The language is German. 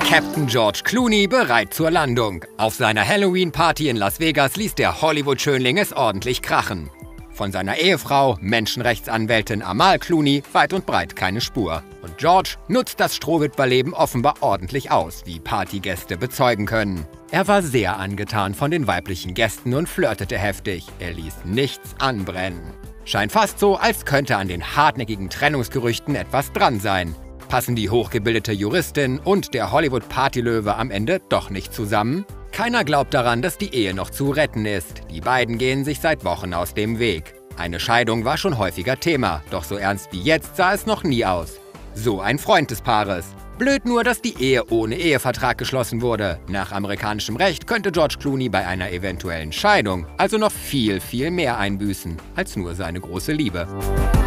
Captain George Clooney bereit zur Landung. Auf seiner Halloween-Party in Las Vegas ließ der Hollywood-Schönling es ordentlich krachen. Von seiner Ehefrau, Menschenrechtsanwältin Amal Clooney, weit und breit keine Spur. Und George nutzt das Strohwitwerleben offenbar ordentlich aus, wie Partygäste bezeugen können. Er war sehr angetan von den weiblichen Gästen und flirtete heftig. Er ließ nichts anbrennen. Scheint fast so, als könnte an den hartnäckigen Trennungsgerüchten etwas dran sein. Passen die hochgebildete Juristin und der Hollywood-Partylöwe am Ende doch nicht zusammen? Keiner glaubt daran, dass die Ehe noch zu retten ist. Die beiden gehen sich seit Wochen aus dem Weg. Eine Scheidung war schon häufiger Thema, doch so ernst wie jetzt sah es noch nie aus. So ein Freund des Paares. Blöd nur, dass die Ehe ohne Ehevertrag geschlossen wurde. Nach amerikanischem Recht könnte George Clooney bei einer eventuellen Scheidung also noch viel, viel mehr einbüßen als nur seine große Liebe.